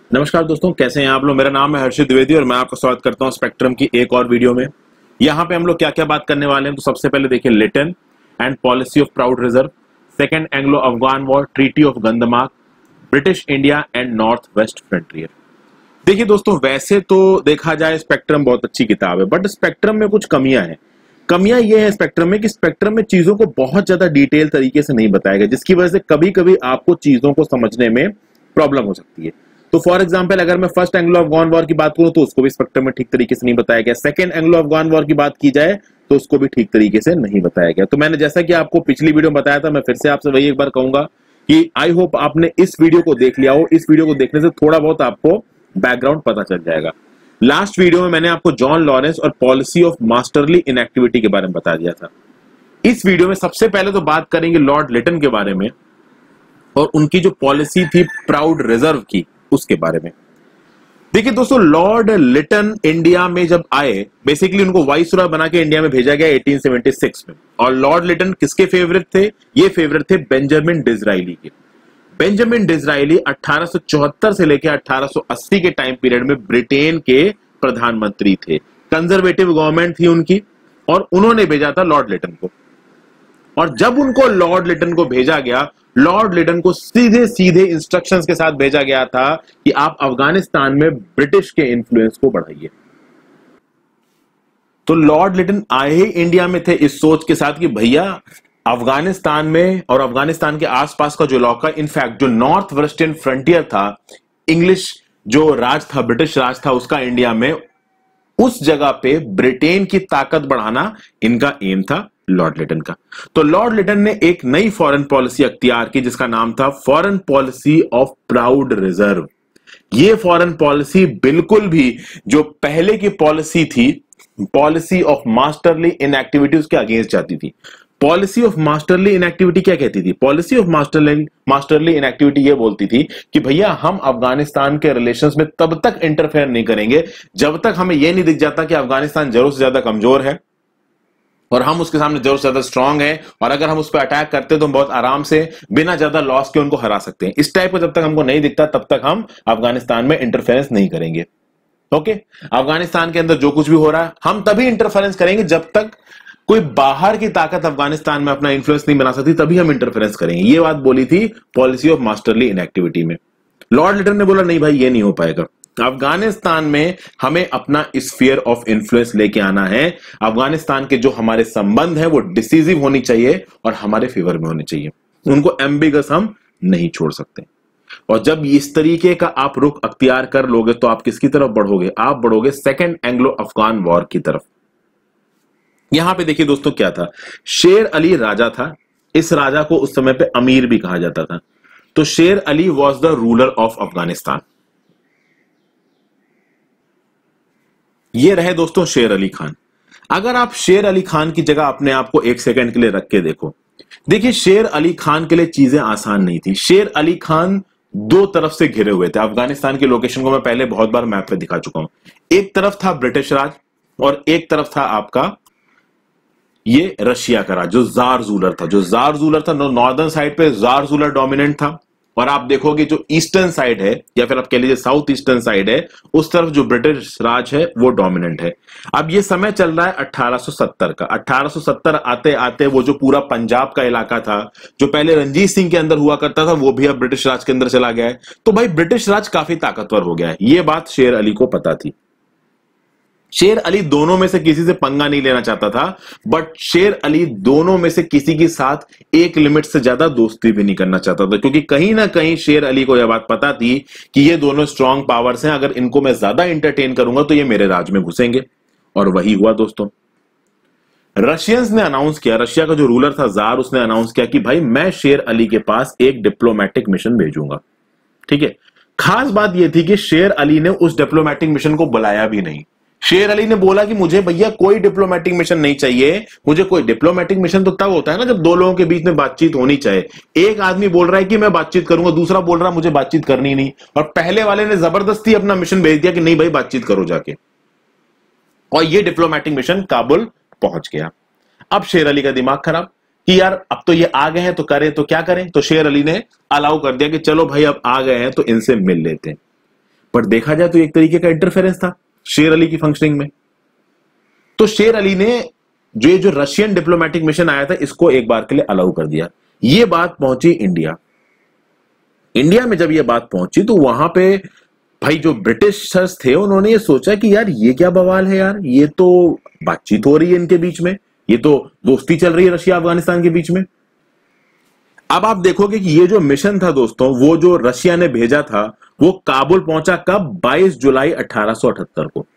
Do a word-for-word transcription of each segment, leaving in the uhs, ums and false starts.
नमस्कार दोस्तों, कैसे हैं आप लोग। मेरा नाम है हर्षित द्विवेदी और मैं आपका स्वागत करता हूं स्पेक्ट्रम की एक और वीडियो में। यहां पे हम लोग क्या क्या बात करने वाले हैं, तो सबसे पहले देखिए Lytton and policy of proud reserve, second Anglo Afghan war, treaty of Gandamak, British India and North West Frontier. देखिए दोस्तों, वैसे तो देखा जाए स्पेक्ट्रम बहुत अच्छी किताब है, बट स्पेक्ट्रम में कुछ कमियां हैं। कमियां ये है स्पेक्ट्रम में कि स्पेक्ट्रम में चीजों को बहुत ज्यादा डिटेल तरीके से नहीं बताया गया, जिसकी वजह से कभी कभी आपको चीजों को समझने में प्रॉब्लम हो सकती है। तो फॉर एग्जांपल, अगर मैं फर्स्ट एंग्लो अफगान वॉर की बात करूं तो उसको भी स्पेक्ट्रम में ठीक तरीके से नहीं बताया गया। सेकंड एंग्लो अफगान वॉर की बात की जाए तो उसको भी ठीक तरीके से नहीं बताया गया। तो मैंने जैसा कि आपको पिछली वीडियो में बताया था, मैं फिर से आपसे वही एक बार कहूंगा कि आई होप आपने इस वीडियो को देख लिया हो। इस वीडियो को देखने से थोड़ा बहुत आपको बैकग्राउंड पता चल जाएगा। लास्ट वीडियो में मैंने आपको जॉन लॉरेंस और पॉलिसी ऑफ मास्टरली इनएक्टिविटी के बारे में बता दिया था। इस वीडियो में सबसे पहले तो बात करेंगे लॉर्ड लिटन के बारे में और उनकी जो पॉलिसी थी प्राउड रिजर्व की, उसके बारे में। देखिए दोस्तों, लॉर्ड लिटन इंडिया में जब आए, बेसिकली उनको वाइसरॉय बना के इंडिया में भेजा गया अठारह सौ छिहत्तर में। और लॉर्ड लिटन किसके फेवरेट थे? ये फेवरेट थे बेंजामिन डिज़रायली के। बेंजामिन डिज़रायली अठारह सौ चौहत्तर से लेकर अठारह सौ अस्सी के टाइम पीरियड में ब्रिटेन के प्रधानमंत्री थे। कंजर्वेटिव गवर्नमेंट थी उनकी और उन्होंने भेजा था लॉर्ड लिटन को। और जब उनको लॉर्ड लिटन को भेजा गया, लॉर्ड लिटन को सीधे सीधे इंस्ट्रक्शंस के साथ भेजा गया था कि आप अफगानिस्तान में ब्रिटिश के इन्फ्लुएंस को बढ़ाइए। तो लॉर्ड लिटन आए ही इंडिया में थे इस सोच के साथ कि भैया अफगानिस्तान में और अफगानिस्तान के आसपास का जो इलाका, इनफैक्ट जो नॉर्थ वेस्टर्न फ्रंटियर था, इंग्लिश जो राज था, ब्रिटिश राज था उसका इंडिया में, उस जगह पे ब्रिटेन की ताकत बढ़ाना इनका एम था लॉर्ड लिटन का। तो लॉर्ड लिटन ने एक नई फॉरेन पॉलिसी अख्तियार की जिसका नाम था foreign policy of proud reserve. ये फॉरेन पॉलिसी बिल्कुल भी जो पहले की पॉलिसी थी, पॉलिसी ऑफ मास्टरली इनएक्टिविटी, उसके अगेंस्ट जाती थी। पॉलिसी ऑफ मास्टरली इनएक्टिविटी क्या कहती थी? Policy of masterly masterly inactivity ये बोलती थी कि भैया हम अफगानिस्तान के रिलेशंस में तब तक इंटरफेयर नहीं करेंगे जब तक हमें यह नहीं दिख जाता कि अफगानिस्तान जरूर से ज्यादा कमजोर है और हम उसके सामने जरूर से ज्यादा स्ट्रांग है, और अगर हम उस पर अटैक करते हैं तो हम बहुत आराम से बिना ज्यादा लॉस के उनको हरा सकते हैं। इस टाइप का जब तक हमको नहीं दिखता तब तक हम अफगानिस्तान में इंटरफेरेंस नहीं करेंगे। ओके, अफगानिस्तान के अंदर जो कुछ भी हो रहा है हम तभी इंटरफेरेंस करेंगे जब तक कोई बाहर की ताकत अफगानिस्तान में अपना इंफ्लुएंस नहीं बना सकती, तभी हम इंटरफेरेंस करेंगे। ये बात बोली थी पॉलिसी ऑफ मास्टरली इनएक्टिविटी में। लॉर्ड लिटन ने बोला नहीं भाई, ये नहीं हो पाएगा। अफगानिस्तान में हमें अपना स्फीयर ऑफ इन्फ्लुएंस लेके आना है। अफगानिस्तान के जो हमारे संबंध है वो डिसीजिव होनी चाहिए और हमारे फेवर में होने चाहिए, उनको एम्बिगस हम नहीं छोड़ सकते। और जब इस तरीके का आप रुख अख्तियार कर लोगे तो आप किसकी तरफ बढ़ोगे? आप बढ़ोगे सेकेंड एंग्लो अफगान वॉर की तरफ। यहां पे देखिए दोस्तों क्या था, शेर अली राजा था। इस राजा को उस समय पे अमीर भी कहा जाता था। तो Sher Ali was the ruler of Afghanistan. ये रहे दोस्तों शेर अली खान। अगर आप शेर अली खान की जगह अपने आप को एक सेकंड के लिए रख के देखो, देखिए शेर अली खान के लिए चीजें आसान नहीं थी। शेर अली खान दो तरफ से घिरे हुए थे। अफगानिस्तान की लोकेशन को मैं पहले बहुत बार मैप पे दिखा चुका हूं। एक तरफ था ब्रिटिश राज और एक तरफ था आपका ये रशिया का राज, जो जार रूलर था। जो जार रूलर था, नॉर्दर्न साइड पे जार रूलर डोमिनेंट था, और आप देखोगे जो ईस्टर्न साइड है या फिर आप कह लीजिए साउथ ईस्टर्न साइड है, उस तरफ जो ब्रिटिश राज है वो डोमिनेंट है। अब ये समय चल रहा है अठारह सौ सत्तर का। अठारह सौ सत्तर आते आते वो जो पूरा पंजाब का इलाका था, जो पहले रंजीत सिंह के अंदर हुआ करता था, वो भी अब ब्रिटिश राज के अंदर चला गया है। तो भाई ब्रिटिश राज काफी ताकतवर हो गया है। ये बात शेर अली को पता थी। शेर अली दोनों में से किसी से पंगा नहीं लेना चाहता था, बट शेर अली दोनों में से किसी के साथ एक लिमिट से ज्यादा दोस्ती भी नहीं करना चाहता था, क्योंकि कहीं ना कहीं शेर अली को यह बात पता थी कि ये दोनों स्ट्रांग पावर्स हैं, अगर इनको मैं ज्यादा एंटरटेन करूंगा तो ये मेरे राज में घुसेंगे। और वही हुआ दोस्तों। रशियंस ने अनाउंस किया, रशिया का जो रूलर था जार, उसने अनाउंस किया कि भाई मैं शेर अली के पास एक डिप्लोमेटिक मिशन भेजूंगा। ठीक है, खास बात यह थी कि शेर अली ने उस डिप्लोमेटिक मिशन को बुलाया भी नहीं। शेर अली ने बोला कि मुझे भैया कोई डिप्लोमेटिक मिशन नहीं चाहिए। मुझे कोई डिप्लोमेटिक मिशन तो तब होता है ना जब दो लोगों के बीच में बातचीत होनी चाहिए। एक आदमी बोल रहा है कि मैं बातचीत करूंगा, दूसरा बोल रहा है मुझे बातचीत करनी नहीं, और पहले वाले ने जबरदस्ती अपना मिशन भेज दिया कि नहीं भाई बातचीत करो जाके, और ये डिप्लोमेटिक मिशन काबुल पहुंच गया। अब शेर अली का दिमाग खराब कि यार अब तो ये आ गए हैं तो करें तो क्या करें। तो शेर अली ने अलाउ कर दिया कि चलो भाई अब आ गए हैं तो इनसे मिल लेते हैं। बट देखा जाए तो एक तरीके का इंटरफेरेंस था शेर अली की फंक्शनिंग में। तो शेर अली ने जो ये जो रशियन डिप्लोमेटिक मिशन आया था इसको एक बार के लिए अलाउ कर दिया। ये बात पहुंची इंडिया। इंडिया में जब ये बात पहुंची तो वहां पे भाई जो ब्रिटिशर्स थे उन्होंने ये सोचा कि यार ये क्या बवाल है यार, ये तो बातचीत हो रही है इनके बीच में, ये तो दोस्ती चल रही है रशिया अफगानिस्तान के बीच में। अब आप देखोगे कि ये जो मिशन था दोस्तों, वो जो रशिया ने भेजा था वो काबुल पहुंचा कब? बाईस जुलाई अठारह सौ अठहत्तर को।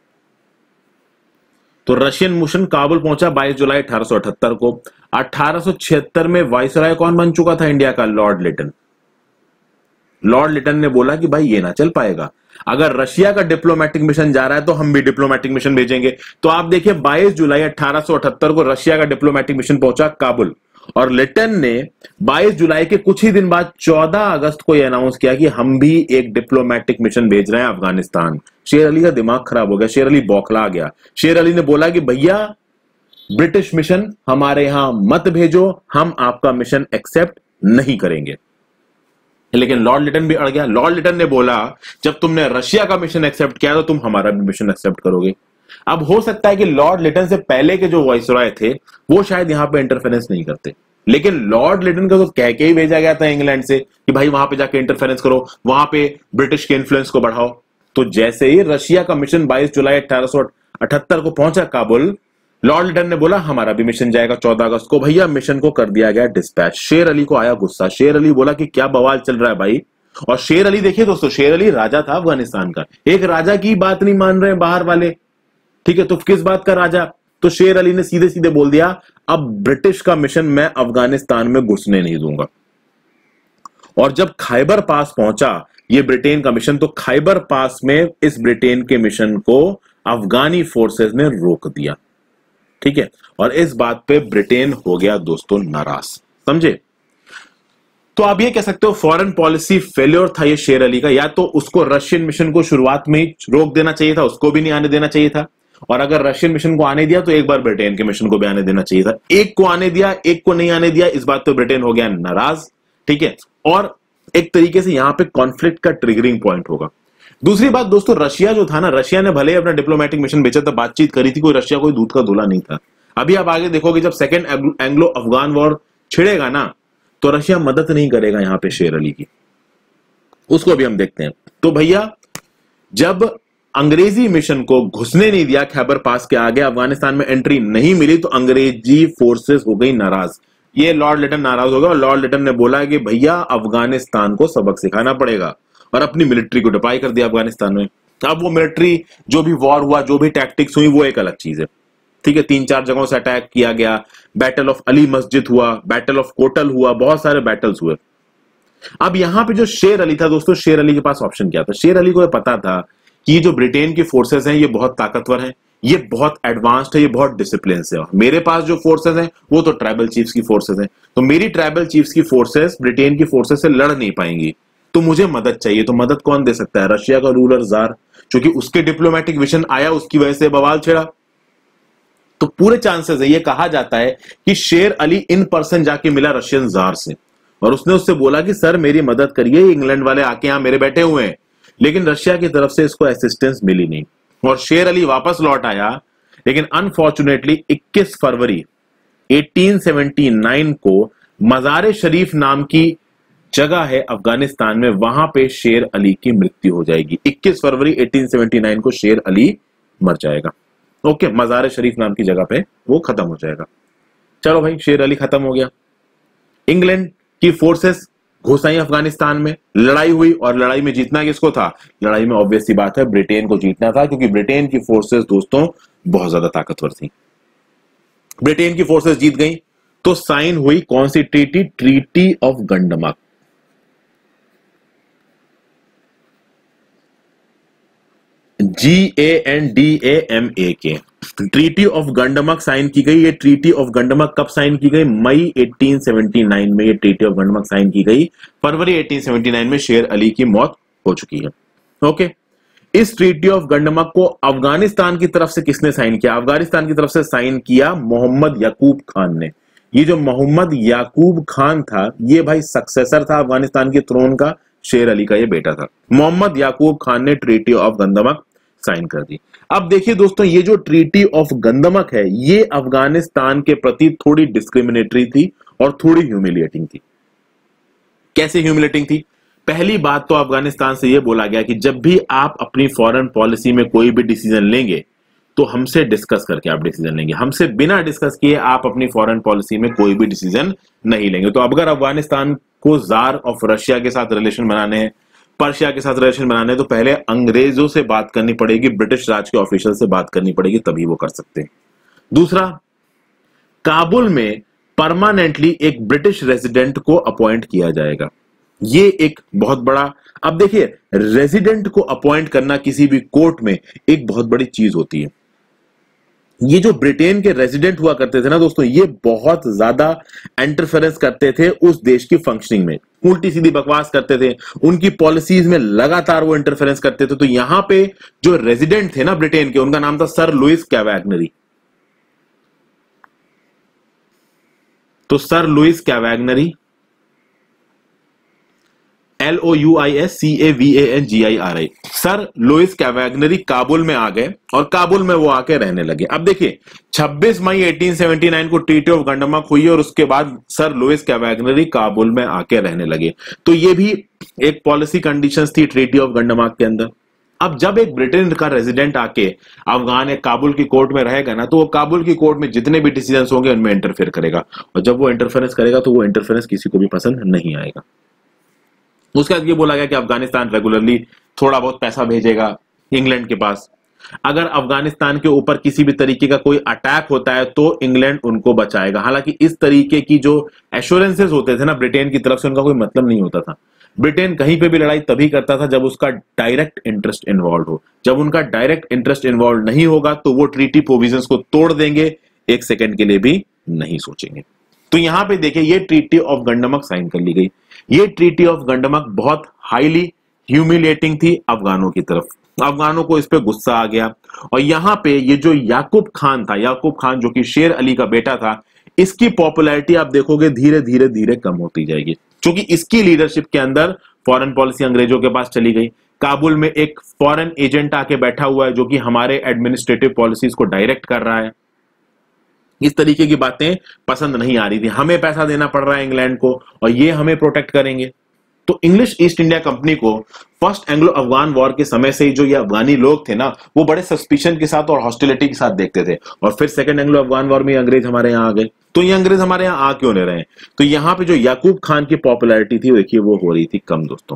तो रशियन मिशन काबुल पहुंचा बाईस जुलाई अठारह सौ अठहत्तर को। अठारह सौ छिहत्तर में वाइसराय कौन बन चुका था इंडिया का? लॉर्ड लिटन। लॉर्ड लिटन ने बोला कि भाई ये ना चल पाएगा, अगर रशिया का डिप्लोमेटिक मिशन जा रहा है तो हम भी डिप्लोमेटिक मिशन भेजेंगे। तो आप देखिए बाईस जुलाई अठारह सौ अठहत्तर को रशिया का डिप्लोमेटिक मिशन पहुंचा काबुल, और लिटन ने बाईस जुलाई के कुछ ही दिन बाद चौदह अगस्त को यह अनाउंस किया कि हम भी एक डिप्लोमेटिक मिशन भेज रहे हैं अफगानिस्तान। शेर अली का दिमाग खराब हो गया, शेर अली बौखला गया। शेर अली ने बोला कि भैया ब्रिटिश मिशन हमारे यहां मत भेजो, हम आपका मिशन एक्सेप्ट नहीं करेंगे। लेकिन लॉर्ड लिटन भी अड़ गया। लॉर्ड लिटन ने बोला जब तुमने रशिया का मिशन एक्सेप्ट किया तो तुम हमारा भी मिशन एक्सेप्ट करोगे। अब हो सकता है कि लॉर्ड लिटन से पहले के जो वाइसरॉय थे वो शायद यहां पे इंटरफेरेंस नहीं करते, लेकिन लॉर्ड लिटन को तो कह के ही भेजा गया था इंग्लैंड से कि भाई वहां पे जाके इंटरफेरेंस करो, वहां पे ब्रिटिश के इन्फ्लुएंस को बढ़ाओ। तो जैसे ही रशिया का मिशन बाईस जुलाई अठारह सौ अठहत्तर को पहुंचा काबुल, लॉर्ड लिटन ने बोला हमारा भी मिशन जाएगा चौदह अगस्त को। भैया मिशन को कर दिया गया डिस्पैच। शेर अली को आया गुस्सा। शेर अली बोला कि क्या बवाल चल रहा है भाई। और शेर अली देखिए दोस्तों, शेर अली राजा था अफगानिस्तान का, एक राजा की बात नहीं मान रहे बाहर वाले, ठीक है, तो किस बात का राजा? तो शेर अली ने सीधे सीधे बोल दिया अब ब्रिटिश का मिशन मैं अफगानिस्तान में घुसने नहीं दूंगा। और जब खैबर पास पहुंचा ये ब्रिटेन का मिशन, तो खैबर पास में इस ब्रिटेन के मिशन को अफगानी फोर्सेस ने रोक दिया, ठीक है। और इस बात पे ब्रिटेन हो गया दोस्तों नाराज, समझे। तो आप ये कह सकते हो फॉरेन पॉलिसी फेल्योर था ये शेर अली का। या तो उसको रशियन मिशन को शुरुआत में ही रोक देना चाहिए था, उसको भी नहीं आने देना चाहिए था, और अगर रशियन मिशन को आने दिया तो एक बार ब्रिटेन के मिशन को भी आने देना चाहिए था। एक को आने दिया, एक को नहीं आने दिया, इस बात पे ब्रिटेन हो गया नाराज, ठीक है। और एक तरीके से यहां पे कॉन्फ्लिक्ट का ट्रिगरिंग पॉइंट होगा। दूसरी बात दोस्तों, रशिया जो था ना, रशिया ने भले ही अपना डिप्लोमेटिक मिशन भेजा था, बातचीत करी थी, कोई रशिया कोई दूध का धुला नहीं था। अभी आप आगे देखोगे जब सेकेंड एंग्लो अफगान वॉर छिड़ेगा ना, तो रशिया मदद नहीं करेगा यहां पे शेर अली की, उसको भी हम देखते हैं। तो भैया जब अंग्रेजी मिशन को घुसने नहीं दिया खैबर पास के आगे, अफगानिस्तान में एंट्री नहीं मिली, तो अंग्रेजी फोर्सेस हो गई नाराज। ये लॉर्ड लिटन नाराज हो गया और लॉर्ड लिटन ने बोला कि भैया अफगानिस्तान को सबक सिखाना पड़ेगा, और अपनी मिलिट्री को डिप्लॉय कर दिया अफगानिस्तान में। अब वो मिलिट्री जो भी वॉर हुआ, जो भी टैक्टिक्स हुई, वो एक अलग चीज है, ठीक है। तीन चार जगहों से अटैक किया गया, बैटल ऑफ अली मस्जिद हुआ, बैटल ऑफ कोटल हुआ, बहुत सारे बैटल्स हुए। अब यहां पे जो शेर अली था दोस्तों, शेर अली के पास ऑप्शन क्या था? शेर अली को पता था कि जो ब्रिटेन की फोर्सेस हैं ये बहुत ताकतवर हैं, ये बहुत एडवांस्ड है, ये बहुत डिसिप्लिन से है। मेरे पास जो फोर्सेस हैं वो तो ट्राइबल चीफ्स की फोर्सेस हैं, तो मेरी ट्राइबल चीफ्स की फोर्सेस ब्रिटेन की फोर्सेस से लड़ नहीं पाएंगी, तो मुझे मदद चाहिए। तो मदद कौन दे सकता है? रशिया का रूलर जार, क्योंकि उसके डिप्लोमेटिक मिशन आया, उसकी वजह से बवाल छिड़ा। तो पूरे चांसेस है, ये कहा जाता है कि शेर अली इन पर्सन जाके मिला रशियन जार से, और उसने उससे बोला कि सर मेरी मदद करिए, इंग्लैंड वाले आके यहां मेरे बैठे हुए हैं। लेकिन रशिया की तरफ से इसको असिस्टेंस मिली नहीं, और शेर अली वापस लौट आया। लेकिन अनफॉर्चुनेटली इक्कीस फरवरी अठारह सौ उन्यासी को मजार शरीफ नाम की जगह है अफगानिस्तान में, वहां पे शेर अली की मृत्यु हो जाएगी। इक्कीस फरवरी अठारह सौ उन्यासी को शेर अली मर जाएगा। ओके, मजार शरीफ नाम की जगह पे वो खत्म हो जाएगा। चलो भाई, शेर अली खत्म हो गया। इंग्लैंड की फोर्सेस घुस आई अफगानिस्तान में, लड़ाई हुई, और लड़ाई में जीतना किसको था? लड़ाई में ऑब्वियस सी बात है ब्रिटेन को जीतना था, क्योंकि ब्रिटेन की फोर्सेस दोस्तों बहुत ज्यादा ताकतवर थी। ब्रिटेन की फोर्सेस जीत गई, तो साइन हुई कौन सी treaty? Treaty of Gandamak. G A N D A M A K, treaty of गंडमक sign की गई। ये ट्रीटी ऑफ गंडमक कब साइन की गई? मई अठारह सौ उन्यासी में ये ट्रीटी ऑफ गंडमक साइन की गई। फरवरी अठारह सौ उन्यासी में शेर अली की मौत हो चुकी है। ओके, इस ट्रीटी ऑफ गंडमक को अफगानिस्तान की तरफ से किसने साइन किया? अफगानिस्तान की तरफ से साइन किया मोहम्मद याकूब खान ने। ये जो मोहम्मद याकूब खान था, ये भाई सक्सेसर था अफगानिस्तान के थ्रोन का, शेर अली का ये बेटा था। मोहम्मद याकूब खान ने ट्रीटी ऑफ गंदमक साइन कर दी। अब देखिए दोस्तों, ये जो ट्रीटी ऑफ गंदमक है ये अफगानिस्तान के प्रति थोड़ी डिस्क्रिमिनेटरी थी और थोड़ी ह्यूमिलिएटिंग थी। कैसे ह्यूमिलेटिंग थी? पहली बात तो अफगानिस्तान से यह बोला गया कि जब भी आप अपनी फॉरेन पॉलिसी में कोई भी डिसीजन लेंगे तो हमसे डिस्कस करके आप डिसीजन लेंगे, हमसे बिना डिस्कस किए आप अपनी फॉरेन पॉलिसी में कोई भी डिसीजन नहीं लेंगे। तो अगर अफगानिस्तान को जार ऑफ रशिया के साथ रिलेशन बनाने हैं, पर्शिया के साथ रिलेशन बनाने हैं, तो पहले अंग्रेजों से बात करनी पड़ेगी, ब्रिटिश राज के ऑफिशियल से बात करनी पड़ेगी, तभी वो कर सकते हैं। दूसरा, काबुल में परमानेंटली एक ब्रिटिश रेजिडेंट को अपॉइंट किया जाएगा। ये एक बहुत बड़ा, अब देखिए रेजिडेंट को अपॉइंट करना किसी भी कोर्ट में एक बहुत बड़ी चीज होती है। ये जो ब्रिटेन के रेजिडेंट हुआ करते थे ना दोस्तों, ये बहुत ज्यादा इंटरफेरेंस करते थे उस देश की फंक्शनिंग में, उल्टी सीधी बकवास करते थे, उनकी पॉलिसीज में लगातार वो इंटरफेरेंस करते थे। तो यहां पे जो रेजिडेंट थे ना ब्रिटेन के, उनका नाम था सर लुइस कैवेगनरी। तो sir Louis Cavagnari, L O U I S C A V A G N A R I, sir Louis Cavagnari Kabul में आ गए और काबुल में वो आके रहने लगे। अब देखिए छब्बीस मई अठारह सौ उन्यासी को ट्रीटी ऑफ गंडमक हुई और उसके बाद सर लुइस कैवेगनरी काबुल में आके रहने लगे। तो ये भी एक पॉलिसी कंडीशंस थी ट्रीटी ऑफ गंडमक के अंदर। अब जब एक ब्रिटेन का रेजिडेंट आके अफगान या काबुल की कोर्ट में रहेगा ना, तो वो काबुल की कोर्ट में जितने भी डिसीजंस होंगे उनमें इंटरफेयर करेगा, और जब वो इंटरफेरेंस करेगा तो वो इंटरफेरेंस किसी को भी पसंद नहीं आएगा। उसके बाद ये बोला गया कि अफगानिस्तान रेगुलरली थोड़ा बहुत पैसा भेजेगा इंग्लैंड के पास। अगर अफगानिस्तान के ऊपर किसी भी तरीके का कोई अटैक होता है तो इंग्लैंड उनको बचाएगा। हालांकि इस तरीके की जो एश्योरेंसेस होते थे ना ब्रिटेन की तरफ से, उनका कोई मतलब नहीं होता था। ब्रिटेन कहीं पे भी लड़ाई तभी करता था जब उसका डायरेक्ट इंटरेस्ट इन्वॉल्व हो। जब उनका डायरेक्ट इंटरेस्ट इन्वॉल्व नहीं होगा तो वो ट्रीटी प्रोविजंस को तोड़ देंगे, एक सेकंड के लिए भी नहीं सोचेंगे। तो यहां पे देखिए ये ट्रीटी ऑफ गंडमक साइन कर ली गई। ये ट्रीटी ऑफ गंडमक बहुत हाईली ह्यूमिलिएटिंग थी अफगानों की तरफ। अफगानों को इस पे गुस्सा आ गया, और यहां पे ये जो याकूब खान था, याकूब खान जो कि शेर अली का बेटा था, इसकी पॉपुलैरिटी आप देखोगे धीरे धीरे धीरे कम होती जाएगी, क्योंकि इसकी लीडरशिप के अंदर फॉरेन पॉलिसी अंग्रेजों के पास चली गई। काबुल में एक फॉरेन एजेंट आके बैठा हुआ है जो कि हमारे एडमिनिस्ट्रेटिव पॉलिसीज को डायरेक्ट कर रहा है। इस तरीके की बातें पसंद नहीं आ रही थी। हमें पैसा देना पड़ रहा है इंग्लैंड को और ये हमें प्रोटेक्ट करेंगे। तो इंग्लिश ईस्ट इंडिया कंपनी को फर्स्ट एंग्लो अफगान वॉर के समय से ही जो ये अफगानी लोग थे ना, वो बड़े सस्पिशन के साथ और हॉस्टिलिटी के साथ देखते थे। और फिर सेकंड एंग्लो अफगान वॉर में अंग्रेज हमारे यहाँ आ गए। तो ये अंग्रेज हमारे यहाँ आ क्यों नहीं रहे? तो यहाँ पे जो याकूब खान की पॉपुलैरिटी थी देखिए वो हो रही थी कम दोस्तों।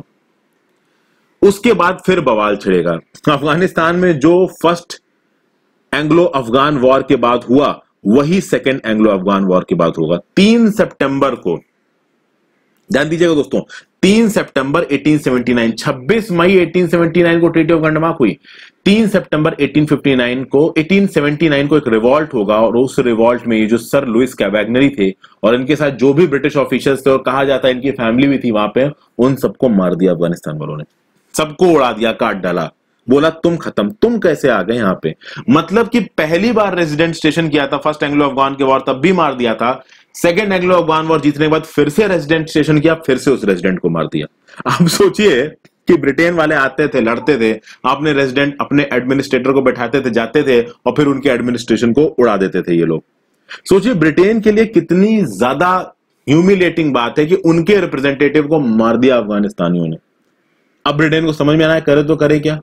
उसके बाद फिर बवाल छिड़ेगा अफगानिस्तान में। जो फर्स्ट एंग्लो अफगान वॉर के बाद हुआ वही सेकेंड एंग्लो अफगान वॉर के बाद होगा। तीन सितंबर को, ध्यान दीजिएगा दोस्तों, तीन सितंबर अठारह सौ उन्यासी, छब्बीस मई अठारह सौ उन्यासी को ट्रीटी ऑफ गंडमक हुई। तीन सितंबर अठारह सौ उनसठ को अठारह सौ उन्यासी को एक रिवॉल्ट होगा, और उस रिवॉल्ट में ये जो सर लुइस कैवेगनरी थे और इनके साथ जो भी ब्रिटिश ऑफिशियल्स थे और कहा जाता है इनकी फैमिली भी थी वहां पे, उन सबको मार दिया अफगानिस्तान वालों ने, सबको उड़ा दिया, काट डाला। बोला तुम खत्म, तुम कैसे आ गए यहां पे? मतलब कि पहली बार रेजिडेंट स्टेशन किया था फर्स्ट एंग्लो अफगान के वॉर, तब भी मार दिया था। सेकंड एंग्लो अफगान वॉर जीतने के बाद फिर से रेजिडेंट स्टेशन किया, फिर से उस रेजिडेंट को मार दिया। आप सोचिए कि ब्रिटेन वाले आते थे, लड़ते थे, अपने रेजिडेंट अपने एडमिनिस्ट्रेटर को बैठाते थे, जाते थे और फिर उनके एडमिनिस्ट्रेशन को उड़ा देते थे ये लोग। सोचिए ब्रिटेन के लिए कितनी ज्यादा ह्यूमिलेटिंग बात है कि उनके रिप्रेजेंटेटिव को मार दिया अफगानिस्तानियों ने। अब ब्रिटेन को समझ में आना है करे तो करे क्या?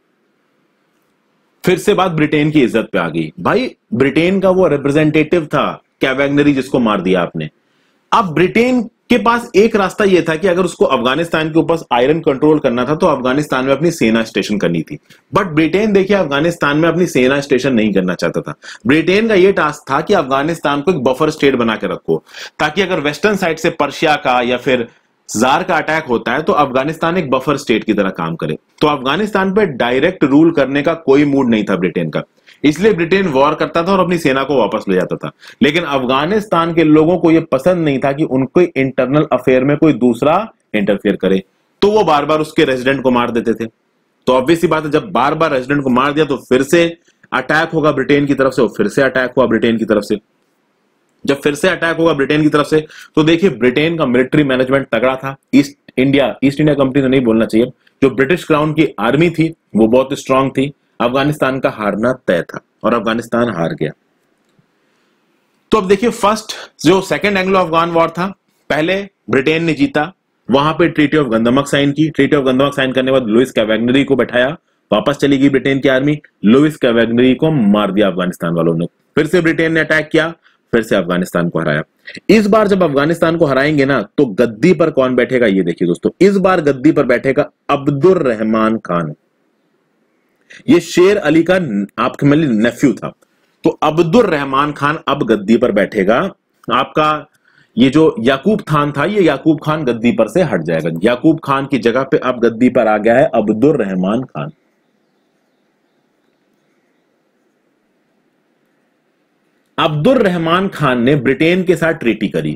फिर से बात ब्रिटेन की इज्जत पे आ गई। भाई ब्रिटेन का वो रिप्रेजेंटेटिव था कैवेगनरी जिसको मार दिया आपने। अब ब्रिटेन के पास एक रास्ता यह था कि अगर उसको अफगानिस्तान के ऊपर आयरन कंट्रोल करना था तो अफगानिस्तान में अपनी सेना स्टेशन करनी थी। बट ब्रिटेन देखिए अफगानिस्तान में अपनी सेना स्टेशन नहीं करना चाहता था। ब्रिटेन का यह टास्क था कि अफगानिस्तान को एक बफर स्टेट बना के रखो, ताकि अगर वेस्टर्न साइड से पर्शिया का या फिर जार का अटैक होता है तो अफगानिस्तान एक बफर स्टेट की तरह काम करे। तो अफगानिस्तान पे डायरेक्ट रूल करने का कोई मूड नहीं था ब्रिटेन का, इसलिए ब्रिटेन वॉर करता था और अपनी सेना को वापस ले जाता था। लेकिन अफगानिस्तान के लोगों को यह पसंद नहीं था कि उनको इंटरनल अफेयर में कोई दूसरा इंटरफेयर करे, तो वो बार बार उसके रेजिडेंट को मार देते थे। तो ऑब्वियस सी बात है, जब बार बार रेजिडेंट को मार दिया तो फिर से अटैक होगा ब्रिटेन की तरफ से, और फिर से अटैक हुआ ब्रिटेन की तरफ से। जब फिर से अटैक होगा ब्रिटेन की तरफ से, तो देखिए ब्रिटेन का मिलिट्री मैनेजमेंट तगड़ा था। East India East India company तो नहीं बोलना चाहिए, जो ब्रिटिश क्राउन की आर्मी थी वो बहुत स्ट्रांग थी। अफगानिस्तान का हारना तय था और अफगानिस्तान हार गया। तो अब देखिए फर्स्ट जो सेकेंड एंग्लो अफगान वॉर था, पहले ब्रिटेन ने जीता, वहां पे ट्रीटी ऑफ गंदमक साइन की। ट्रीटी ऑफ गंदमक साइन करने के बाद लुइस कैवेगनरी को बैठाया, वापस चली गई ब्रिटेन की आर्मी, लुइस कैवेगनरी को मार दिया अफगानिस्तान वालों ने। फिर से ब्रिटेन ने अटैक किया, फिर से अफगानिस्तान को हराया। इस बार जब अफगानिस्तान को हराएंगे ना, तो गद्दी पर कौन बैठेगा ये देखिए दोस्तों। इस बार गद्दी पर बैठेगा अब्दुल रहमान खान। ये शेर अली का आपके मतलब नेफ्यू था। तो अब्दुल रहमान खान अब गद्दी पर बैठेगा। आपका ये जो याकूब खान था, ये याकूब खान गद्दी पर से हट जाएगा। याकूब खान की जगह पे अब गद्दी पर आ गया है अब्दुल रहमान खान। अब्दुल रहमान खान ने ब्रिटेन के साथ ट्रीटी करी।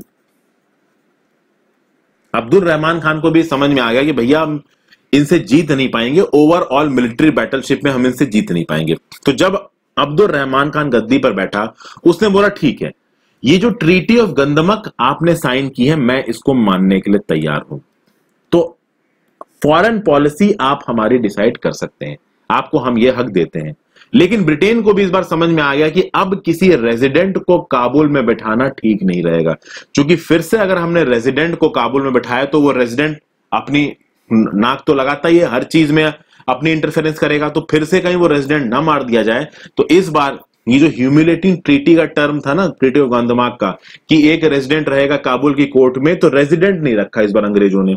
अब्दुल रहमान खान को भी समझ में आ गया कि भैया हम इनसे जीत नहीं पाएंगे, ओवरऑल मिलिट्री बैटलशिप में हम इनसे जीत नहीं पाएंगे। तो जब अब्दुल रहमान खान गद्दी पर बैठा, उसने बोला ठीक है, ये जो ट्रीटी ऑफ गंदमक आपने साइन की है, मैं इसको मानने के लिए तैयार हूं। तो फॉरेन पॉलिसी आप हमारी डिसाइड कर सकते हैं, आपको हम ये हक देते हैं। लेकिन ब्रिटेन को भी इस बार समझ में आ गया कि अब किसी रेजिडेंट को काबुल में बैठाना ठीक नहीं रहेगा, क्योंकि फिर से अगर हमने रेजिडेंट को काबुल में बैठाया तो वो रेजिडेंट अपनी नाक तो लगाता ही है, हर चीज में अपनी इंटरफेरेंस करेगा, तो फिर से कहीं वो रेजिडेंट ना मार दिया जाए। तो इस बार ये जो ह्यूमिलेटिंग ट्रीटी का टर्म था ना, ट्रीटी ऑफ गंदमक का, कि एक रेजिडेंट रहेगा काबुल की कोर्ट में, तो रेजिडेंट नहीं रखा इस बार अंग्रेजों ने।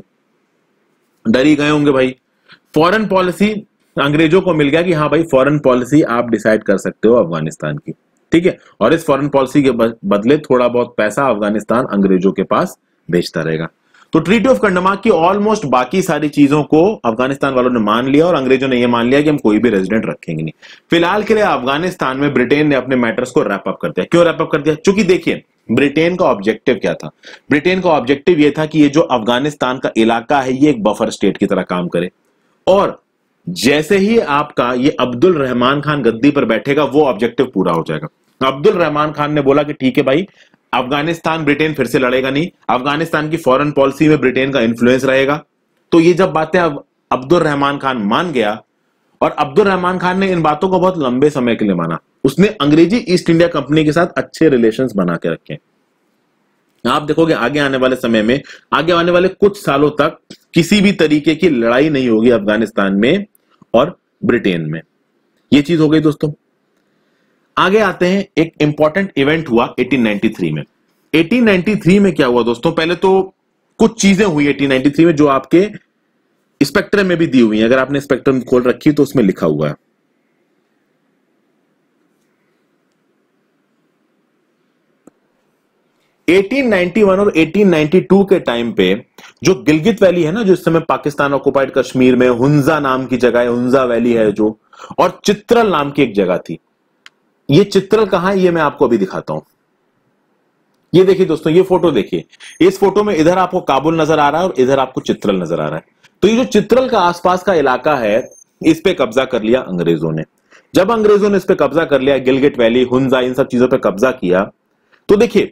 डर ही गए होंगे भाई। फॉरेन पॉलिसी अंग्रेजों को मिल गया कि हाँ भाई फॉरेन पॉलिसी आप डिसाइड कर सकते हो अफगानिस्तान की, ठीक है। और इस फॉरेन पॉलिसी के बदले थोड़ा बहुत पैसा अफगानिस्तान अंग्रेजों के पास भेजता रहेगा। तो ट्रीटी ऑफ गंदमक की ऑलमोस्ट बाकी सारी चीजों को अफगानिस्तान वालों ने मान लिया और अंग्रेजों ने यह मान लिया कि हम कोई भी रेजिडेंट रखेंगे नहीं। फिलहाल के लिए अफगानिस्तान में ब्रिटेन ने अपने मैटर्स को रैप अप कर दिया। क्यों रैप अप कर दिया? क्योंकि देखिए ब्रिटेन का ऑब्जेक्टिव क्या था। ब्रिटेन का ऑब्जेक्टिव यह था कि ये जो अफगानिस्तान का इलाका है ये एक बफर स्टेट की तरह काम करे, और जैसे ही आपका ये अब्दुल रहमान खान गद्दी पर बैठेगा वो ऑब्जेक्टिव पूरा हो जाएगा। अब्दुल रहमान खान ने बोला कि ठीक है भाई, अफगानिस्तान ब्रिटेन फिर से लड़ेगा नहीं, अफगानिस्तान की फॉरेन पॉलिसी में ब्रिटेन का इन्फ्लुएंस रहेगा। तो ये जब बातें अब अब्दुल रहमान खान मान गया, और अब्दुल रहमान खान ने इन बातों को बहुत लंबे समय के लिए माना। उसने अंग्रेजी ईस्ट इंडिया कंपनी के साथ अच्छे रिलेशंस बना के रखे। आप देखोगे आगे आने वाले समय में, आगे आने वाले कुछ सालों तक किसी भी तरीके की लड़ाई नहीं होगी अफगानिस्तान में और ब्रिटेन में। यह चीज हो गई दोस्तों। आगे आते हैं, एक इंपॉर्टेंट इवेंट हुआ अठारह सौ तिरानवे में। अठारह सौ तिरानवे में क्या हुआ दोस्तों? पहले तो कुछ चीजें हुई अठारह सौ तिरानवे में जो आपके स्पेक्ट्रम में भी दी हुई है। अगर आपने स्पेक्ट्रम खोल रखी तो उसमें लिखा हुआ है। अठारह सौ इक्यानवे और अठारह सौ बानवे के टाइम पे जो गिलगित वैली है ना, जो इस समय पाकिस्तान ऑक्युपाइड कश्मीर में हुंजा नाम की जगह है, हुंजा वैली है जो, और चित्रल नाम की एक जगह थी। ये चित्रल कहां है ये मैं आपको अभी दिखाता हूं। ये देखिए दोस्तों, ये फोटो देखिए। इस फोटो में इधर आपको काबुल नजर आ रहा है और इधर आपको चित्रल नजर आ रहा है। तो ये जो चित्रल का आसपास का इलाका है, इस पे कब्जा कर लिया अंग्रेजों ने। जब अंग्रेजों ने इस पे कब्जा कर लिया, गिलगित वैली, हुंजा, इन सब चीजों पे कब्जा किया, तो देखिए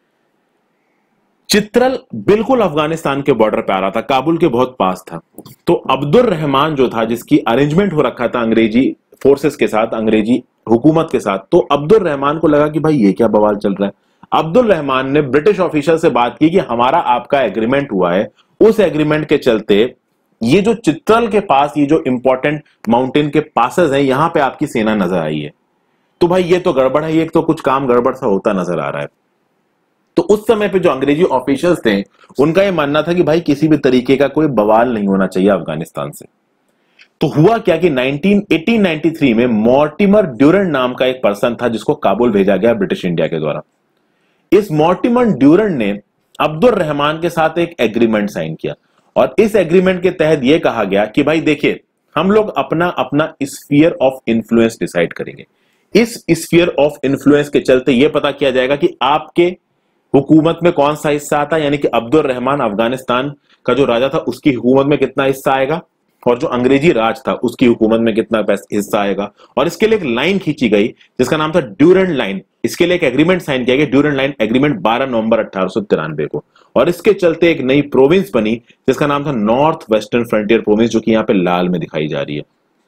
चित्रल बिल्कुल अफगानिस्तान के बॉर्डर पे आ रहा था, काबुल के बहुत पास था। तो अब्दुल रहमान जो था, जिसकी अरेंजमेंट हो रखा था अंग्रेजी फोर्सेस के साथ, अंग्रेजी हुकूमत के साथ, तो अब्दुल रहमान को लगा कि भाई ये क्या बवाल चल रहा है। अब्दुल रहमान ने ब्रिटिश ऑफिसर से बात की कि हमारा आपका एग्रीमेंट हुआ है, उस एग्रीमेंट के चलते ये जो चित्रल के पास, ये जो इंपॉर्टेंट माउंटेन के पासेस हैं, यहां पे आपकी सेना नजर आई है। तो भाई ये तो गड़बड़ है, ये तो कुछ काम गड़बड़ सा होता नजर आ रहा है। तो उस समय पे जो अंग्रेजी ऑफिशियल्स थे, उनका यह मानना था कि भाई किसी भी तरीके का कोई बवाल नहीं होना चाहिए अफगानिस्तान से। तो हुआ क्या कि अठारह सौ तिरानवे में मॉर्टिमर ड्यूरेंट नाम का एक पर्सन था जिसको काबुल भेजा गया ब्रिटिश इंडिया के द्वारा। इस मॉर्टिमर ड्यूरेंट ने अब्दुल रहमान के साथ एक एग्रीमेंट साइन किया, और इस एग्रीमेंट के तहत यह कहा गया कि भाई देखिए, हम लोग अपना अपना स्फीयर ऑफ इन्फ्लुएंस डिसाइड करेंगे। इस स्फीयर ऑफ इन्फ्लुएंस के चलते यह पता किया जाएगा कि आपके हुकूमत में कौन सा हिस्सा आता है, यानी कि अब्दुल रहमान अफगानिस्तान का जो राजा था उसकी हुकूमत में कितना हिस्सा आएगा, और जो अंग्रेजी राज था उसकी हुकूमत में कितना हिस्सा आएगा। और इसके लिए एक लाइन खींची गई जिसका नाम था ड्यूरेंट लाइन। इसके लिए एक एग्रीमेंट साइन किया गया, ड्यूरेंट लाइन एग्रीमेंट बारह नवंबर अठारह सौ तिरानवे को। और इसके चलते एक नई प्रोविंस बनी जिसका नाम था नॉर्थ वेस्टर्न फ्रंटियर प्रोविंस, जो कि यहाँ पे लाल में दिखाई जा रही है।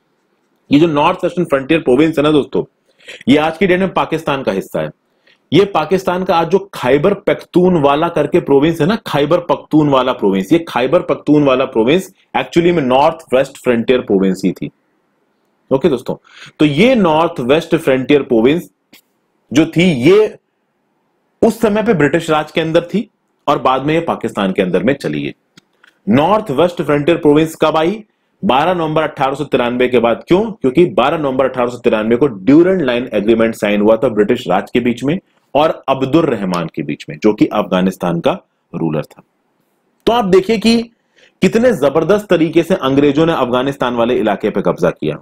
ये जो नॉर्थ वेस्टर्न फ्रंटियर प्रोविंस है ना दोस्तों, ये आज की डेट में पाकिस्तान का हिस्सा है। ये पाकिस्तान का आज जो खैबर पख्तूनवाला करके प्रोविंस है ना, खैबर पख्तूनवाला प्रोविंस, ये खैबर पख्तूनवाला प्रोविंस एक्चुअली में नॉर्थ वेस्ट फ्रंटियर प्रोविंस ही थी। ओके दोस्तों, तो ये नॉर्थ वेस्ट फ्रंटियर प्रोविंस जो थी ये उस समय पे ब्रिटिश राज के अंदर थी और बाद में ये पाकिस्तान के अंदर में चली गई। नॉर्थ वेस्ट फ्रंटियर प्रोविंस कब आई? बारह नवंबर अठारह सौ तिरानवे के बाद। क्यों? क्योंकि बारह नवंबर अठारह सौ तिरानवे को ड्यूरेंट लाइन एग्रीमेंट साइन हुआ था ब्रिटिश राज के बीच में और अब्दुल रहमान के बीच में, जो कि अफगानिस्तान का रूलर था। तो आप देखिए कि कितने जबरदस्त तरीके से अंग्रेजों ने अफगानिस्तान वाले इलाके पे कब्जा किया।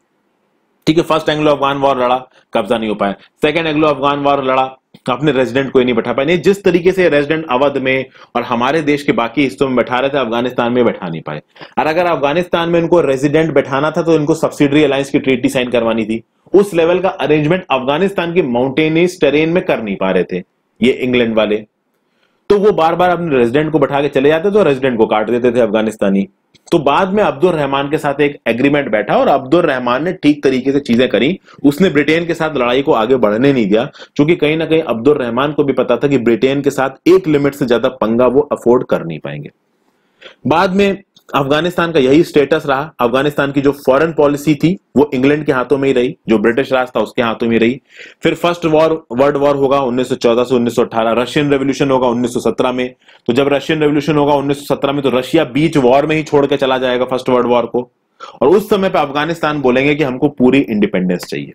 ठीक है, फर्स्ट एंग्लो अफगान वॉर लड़ा, कब्जा नहीं हो पाया। सेकंड एंग्लो अफगान वॉर लड़ा, अपने रेजिडेंट कोई नहीं बैठा पाए। नहीं, जिस तरीके से रेजिडेंट अवध में और हमारे देश के बाकी हिस्सों में बैठा रहे थे, अफगानिस्तान में बैठा नहीं पाए। और अगर अफगानिस्तान में इनको रेजिडेंट बैठाना था तो इनको सब्सिडरी अलायंस की ट्रीटी साइन करवानी थी। उस लेवल का अरेंजमेंट अफगानिस्तान की माउंटेनियस टेरेन में कर नहीं पा रहे थे ये इंग्लैंड वाले। तो वो बार बार अपने रेजिडेंट को बैठा के चले जाते तो रेजिडेंट को काट देते थे अफगानिस्तानी। तो बाद में अब्दुल रहमान के साथ एक एग्रीमेंट बैठा और अब्दुल रहमान ने ठीक तरीके से चीजें करी। उसने ब्रिटेन के साथ लड़ाई को आगे बढ़ने नहीं दिया, क्योंकि कहीं ना कहीं अब्दुल रहमान को भी पता था कि ब्रिटेन के साथ एक लिमिट से ज्यादा पंगा वो अफोर्ड कर नहीं पाएंगे। बाद में अफगानिस्तान का यही स्टेटस रहा। अफगानिस्तान की जो फॉरेन पॉलिसी थी वो इंग्लैंड के हाथों में ही रही, जो ब्रिटिश राज था उसके हाथों में रही। फिर फर्स्ट वॉर वर्ल्ड वॉर होगा उन्नीस सौ चौदह से उन्नीस सौ अठारह, रशियन रेवोल्यूशन होगा उन्नीस सौ सत्रह में। तो जब रशियन रेवोल्यूशन होगा उन्नीस सौ सत्रह में, तो रशिया बीच वॉर में ही छोड़ के चला जाएगा फर्स्ट वर्ल्ड वॉर को। और उस समय पे अफगानिस्तान बोलेंगे कि हमको पूरी इंडिपेंडेंस चाहिए।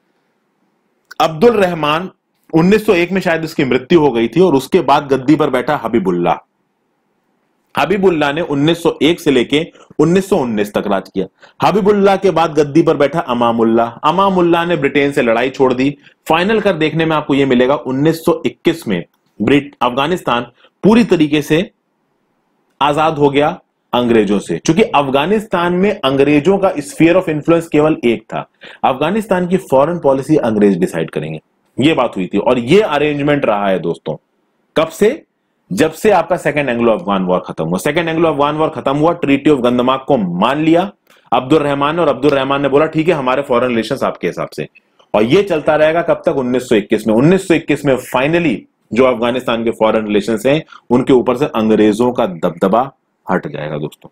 अब्दुल रहमान उन्नीस सौ एक में शायद उसकी मृत्यु हो गई थी और उसके बाद गद्दी पर बैठा हबीबुल्लाह। हबीबुल्लाह ने उन्नीस सौ एक से लेके उन्नीस सौ उन्नीस तक राज किया। हबीबुल्लाह के बाद गद्दी पर बैठा अमामुल्लाह। अमामुल्लाह ने ब्रिटेन से लड़ाई छोड़ दी। फाइनल कर देखने में आपको यह मिलेगा उन्नीस सौ इक्कीस में ब्रिट अफगानिस्तान पूरी तरीके से आजाद हो गया अंग्रेजों से। क्योंकि अफगानिस्तान में अंग्रेजों का स्फीयर ऑफ इन्फ्लुएंस केवल एक था, अफगानिस्तान की फॉरेन पॉलिसी अंग्रेज डिसाइड करेंगे। यह बात हुई थी और यह अरेंजमेंट रहा है दोस्तों। कब से? जब से आपका सेकंड एंग्लो अफगान वॉर खत्म हुआ। सेकंड एंग्लो अफगान वॉर खत्म हुआ, ट्रीटी ऑफ गंदमाक को मान लिया अब्दुल रहमान ने, और अब्दुल रहमान ने बोला ठीक है हमारे फॉरेन रिलेशंस आपके हिसाब से। और ये चलता रहेगा कब तक? उन्नीस सौ इक्कीस में। उन्नीस सौ इक्कीस में फाइनली जो अफगानिस्तान के फॉरेन रिलेशंस हैं उनके ऊपर से अंग्रेजों का दबदबा हट जाएगा दोस्तों।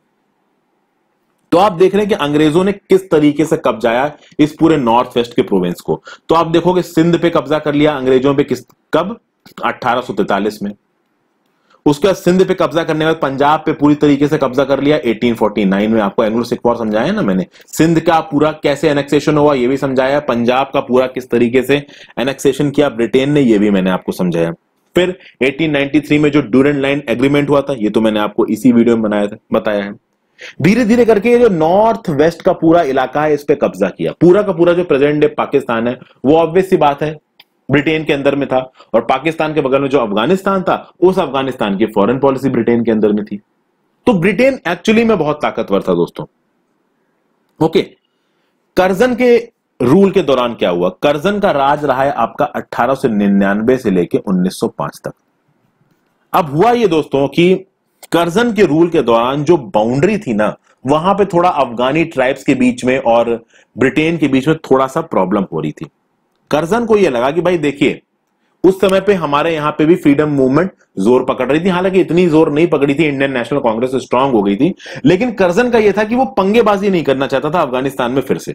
तो आप देख रहे हैं कि अंग्रेजों ने किस तरीके से कब्जाया इस पूरे नॉर्थ वेस्ट के प्रोविंस को। तो आप देखोगे सिंध पे कब्जा कर लिया अंग्रेजों पे, किस कब? अठारह सौ तैंतालीस में। उसके बाद सिंध पे कब्जा करने के बाद पंजाब पे पूरी तरीके से कब्जा कर लिया अठारह सौ उनचास में। आपको एंग्लो सिख वॉर समझाया ना मैंने, सिंध का पूरा कैसे एनेक्सेशन हुआ ये भी समझाया, पंजाब का पूरा किस तरीके से एनेक्सेशन किया ब्रिटेन ने ये भी मैंने आपको समझाया। फिर अठारह सौ तिरानवे में जो ड्यूरेंट लाइन एग्रीमेंट हुआ था ये तो मैंने आपको इसी वीडियो में बनाया था बताया है। धीरे धीरे करके ये जो नॉर्थ वेस्ट का पूरा इलाका है इस पे कब्जा किया। पूरा का पूरा जो प्रेजेंट डे पाकिस्तान है वो ऑब्वियस सी बात है ब्रिटेन के अंदर में था, और पाकिस्तान के बगल में जो अफगानिस्तान था उस अफगानिस्तान की फॉरेन पॉलिसी ब्रिटेन के अंदर में थी। तो ब्रिटेन एक्चुअली में बहुत ताकतवर था दोस्तों। ओके, कर्जन के रूल के दौरान क्या हुआ? कर्जन का राज रहा है आपका अठारह सौ निन्यानवे से लेके उन्नीस सौ पाँच तक। अब हुआ ये दोस्तों कि कर्जन के रूल के दौरान जो बाउंड्री थी ना, वहां पे थोड़ा अफगानी ट्राइब्स के बीच में और ब्रिटेन के बीच में थोड़ा सा प्रॉब्लम हो रही थी। कर्जन को यह लगा कि भाई देखिए उस समय पे हमारे यहां पे भी फ्रीडम मूवमेंट जोर पकड़ रही थी, हालांकि इतनी जोर नहीं पकड़ी थी, इंडियन नेशनल कांग्रेस स्ट्रांग हो गई थी, लेकिन कर्जन का यह था कि वो पंगेबाजी नहीं करना चाहता था अफगानिस्तान में फिर से।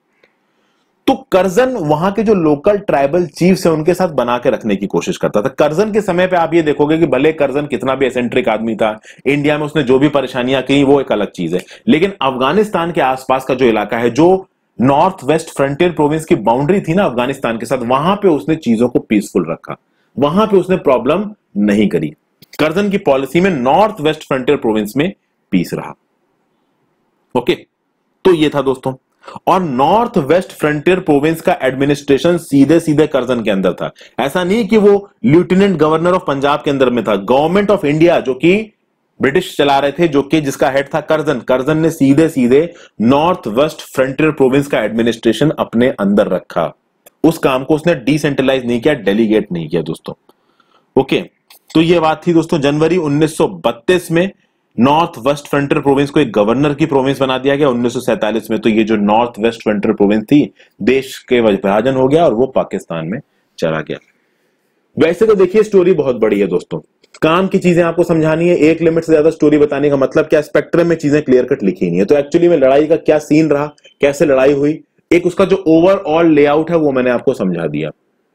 तो कर्जन वहां के जो लोकल ट्राइबल चीफ्स है उनके साथ बना के रखने की कोशिश करता था। कर्जन के समय पे आप ये देखोगे कि भले कर्जन कितना भी एसेंट्रिक आदमी था, इंडिया में उसने जो भी परेशानियां की वो एक अलग चीज है, लेकिन अफगानिस्तान के आसपास का जो इलाका है, जो नॉर्थ वेस्ट फ्रंटियर प्रोविंस की बाउंड्री थी ना अफगानिस्तान के साथ, वहां पे उसने चीजों को पीसफुल रखा, वहां पे उसने प्रॉब्लम नहीं करी। कर्जन की पॉलिसी में नॉर्थ वेस्ट फ्रंटियर प्रोविंस में पीस रहा। ओके, तो ये था दोस्तों। और नॉर्थ वेस्ट फ्रंटियर प्रोविंस का एडमिनिस्ट्रेशन सीधे सीधे कर्जन के अंदर था। ऐसा नहीं कि वो लेफ्टिनेंट गवर्नर ऑफ पंजाब के अंदर में था। गवर्नमेंट ऑफ इंडिया जो कि ब्रिटिश चला रहे थे, जो कि जिसका हेड था कर्जन। कर्जन ने सीधे सीधे नॉर्थ वेस्ट फ्रंटियर प्रोविंस का एडमिनिस्ट्रेशन अपने अंदर रखा। उस काम को उसने डिसेंट्रलाइज नहीं किया, डेलीगेट नहीं किया दोस्तों। ओके, तो ये बात थी दोस्तों। जनवरी उन्नीस सौ बत्तीस में नॉर्थ वेस्ट फ्रंटियर प्रोविंस को एक गवर्नर की प्रोविंस बना दिया गया। उन्नीस सौ सैंतालीस में तो ये जो नॉर्थ वेस्ट फ्रंटियर प्रोविंस थी, देश के विभाजन हो गया और वो पाकिस्तान में चला गया। वैसे तो देखिए स्टोरी बहुत बड़ी है दोस्तों, काम की चीजें आपको समझानी है, एक लिमिट से ज्यादा स्टोरी बताने का मतलब क्या, स्पेक्ट्रम में चीजें क्लियर कट लिखी नहीं है। तो एक्चुअली में लड़ाई का क्या सीन रहा, कैसे लड़ाई हुई, एक उसका जो ओवरऑल लेआउट है वो मैंने आपको समझा दिया।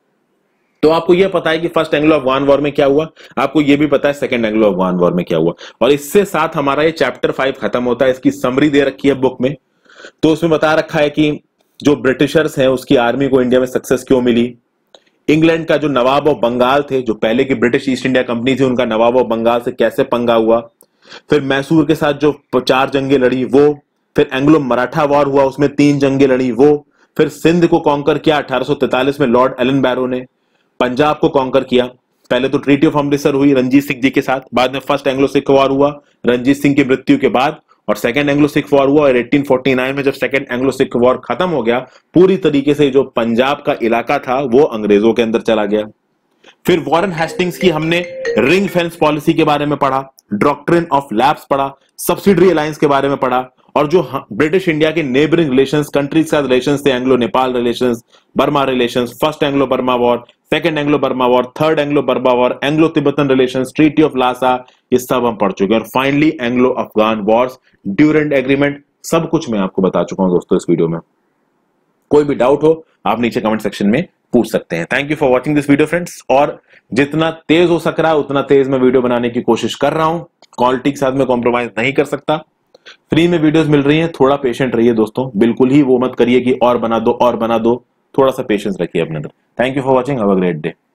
तो आपको यह पता है कि फर्स्ट एंग्लो अफगान वॉर में क्या हुआ, आपको यह भी पता है सेकंड एंग्लो अफगान वॉर में क्या हुआ। और इससे साथ हमारा ये चैप्टर फाइव खत्म होता है। इसकी समरी दे रखी है बुक में, तो उसमें बता रखा है कि जो ब्रिटिशर्स हैं उसकी आर्मी को इंडिया में सक्सेस क्यों मिली, इंग्लैंड का जो नवाब ऑफ बंगाल थे, जो पहले की ब्रिटिश ईस्ट इंडिया कंपनी थी, उनका नवाब ऑफ बंगाल से कैसे पंगा हुआ, फिर मैसूर के साथ जो चार जंगे लड़ी वो, फिर एंग्लो मराठा वॉर हुआ उसमें तीन जंगे लड़ी वो, फिर सिंध को कॉन्कर किया अठारह सौ तैंतालीस में लॉर्ड एलन बैरो ने, पंजाब को कॉन्कर किया। पहले तो ट्रीटी ऑफ अमृतसर हुई रंजीत सिंह जी के साथ, बाद में फर्स्ट एंग्लो सिख वॉर हुआ रंजीत सिंह की मृत्यु के बाद, और सेकंड एंग्लो सिख वॉर हुआ। और अठारह सौ उनचास में जब सेकंड एंग्लो सिख वॉर खत्म हो गया, पूरी तरीके से जो पंजाब का इलाका था वो अंग्रेजों के अंदर चला गया। फिर वॉरेन हेस्टिंग्स की हमने रिंग फेंस पॉलिसी के बारे में पढ़ा, डॉक्ट्रिन ऑफ लैप्स पढ़ा, सब्सिडरी अलायंस के बारे में पढ़ा, और जो ब्रिटिश इंडिया के नेबरिंग रिलेशंस, कंट्री के साथ रिलेशंस थे, Anglo Nepal relations, Burma relations, first Anglo Burma war, second Anglo Burma war, third Anglo Burma war, Anglo Tibetan relations, treaty of Lhasa, ये सब हम पढ़ चुके हैं। और finally Anglo Afghan wars, Durand agreement, सब कुछ मैं आपको बता चुका हूं दोस्तों इस वीडियो में। कोई भी डाउट हो आप नीचे कमेंट सेक्शन में पूछ सकते हैं। Thank you for watching this video friends. और जितना तेज हो सक रहा है उतना तेज मैं वीडियो बनाने की कोशिश कर रहा हूं, क्वालिटी के साथ में कॉम्प्रोमाइज नहीं कर सकता। फ्री में वीडियोस मिल रही हैं, थोड़ा पेशेंट रहिए दोस्तों, बिल्कुल ही वो मत करिए कि और बना दो और बना दो, थोड़ा सा पेशेंस रखिए अपने अंदर। Thank you for watching, have a great day.